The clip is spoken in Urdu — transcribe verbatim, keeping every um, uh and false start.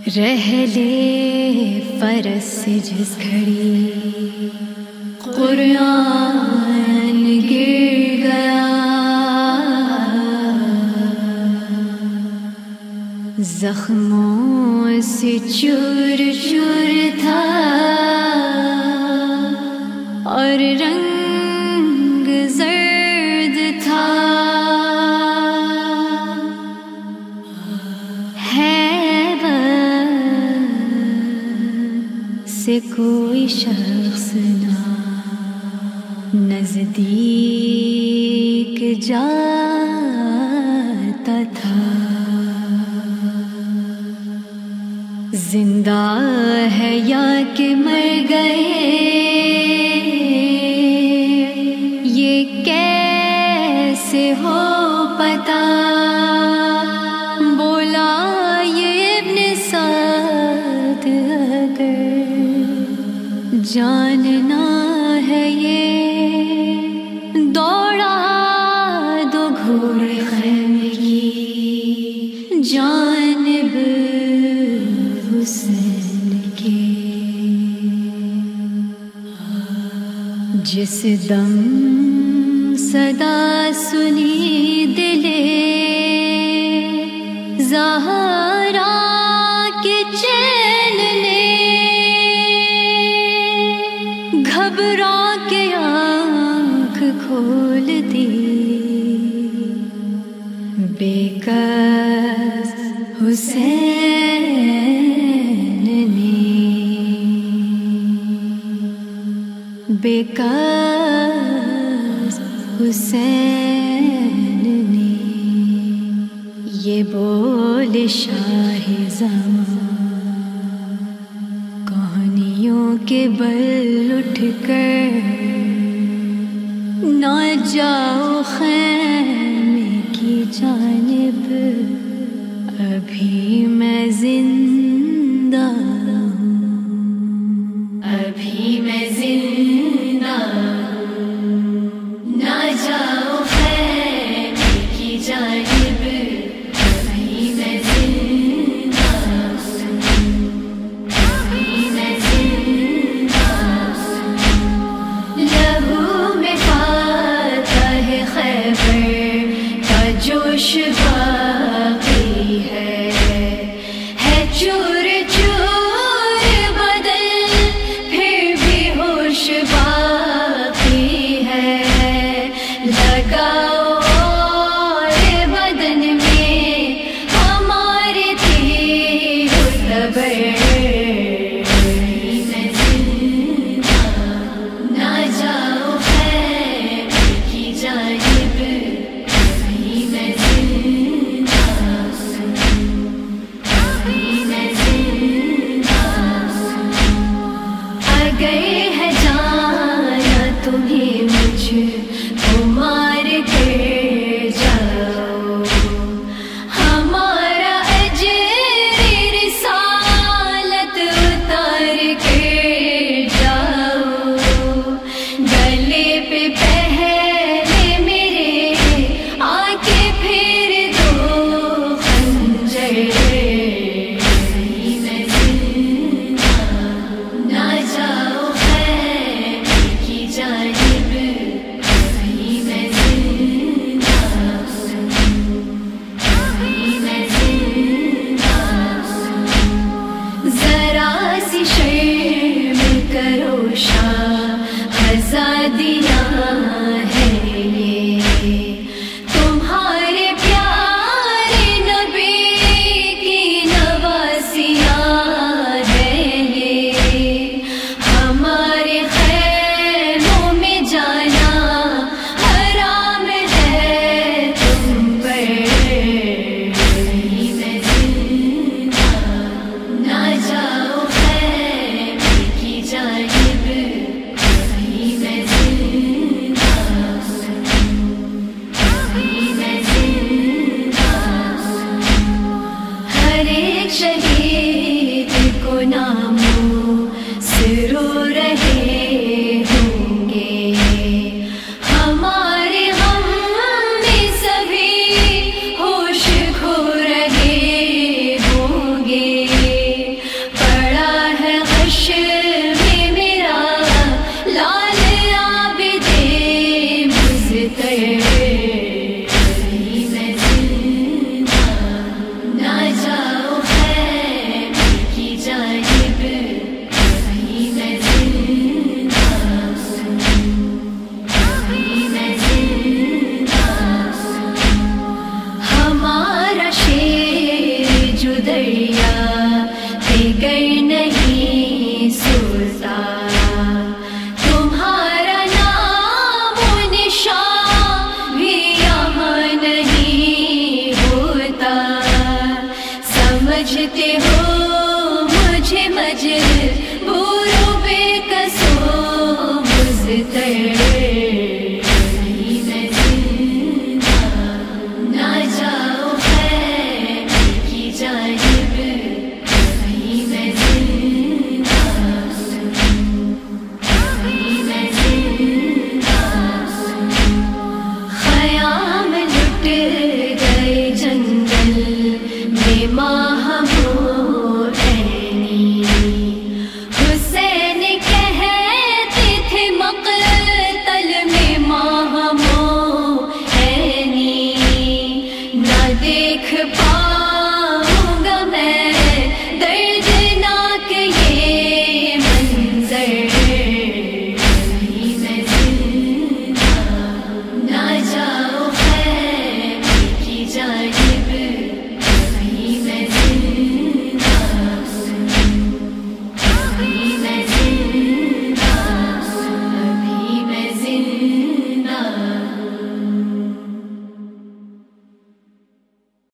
رہ لے فرس سے جس گھڑی قرآن گر گیا، زخموں سے چور چور تھا اور رنگ زرد تھا، سے کوئی شخص نہ نزدیک جاتا تھا، زندہ ہے یا کہ مر گئے یہ کیسے ہو پتا، بولا یہ ابن سعد اگر جاننا ہے یہ دوڑا دو گھوڑے خیمے کی جانب حسین کے، جس دم صدا سنی دلے زہرا کے چین نے، گھبرا کے آنکھ کھول دی بے کس حسین نے، بے کس حسین نے، یہ بول شاہ زمان کہانیوں کے بل اٹھ کر، نہ جاؤ خیمے کی جانب ابھی میں زندہ ہوں، ابھی میں زندہ ہوں، نہ جاؤ خیمے کی جانب ابھی میں زندہ ہوں، ابھی میں زندہ ہوں، لہو میں فاتح خیبر کا جوش باقی ہے، ہے چور چور بدل پھر بھی ہوش باقی ہے، لگاؤ اور بدن میں ہمارے تیر تبر، میں زندہ نہ جاؤ خیمے کی جانب ابھی میں زندہ ہوں، ابھی میں زندہ ہوں، اگر ہے جانا تمہیں مجھ کو مار کر جاؤ، ہمارا اجر رسالت اتار کر جاؤ، گلے پہ پہلے میرے آ کے پھر دو خنجر، ابھی میں زندہ نہ جاؤ خیمے کی جانب ابھی میں زندہ ہوں، ابھی میں زندہ ہوں، ذرا سی شرم کرو شاہ آزادیاں ہیں یہ، تمہارے پیارے نبی کی نواسیاں ہیں یہ، ہمارے خیموں میں جانا حرام ہے تم پر، ابھی میں زندہ نہ جاؤ خیمے کی جانب ابھی میں زندہ ہوں، ابھی میں زندہ ہوں، ہر ایک شہید کو ناموں سے رو رہے ہوں گے، ہمارے غم میں سبھی ہوش کھو رہے ہوں گے، نہیں سوتا، تمہارا نام و نشان بھی یہاں نہیں ہوتا، سمجھتے ہو مجھے مجھ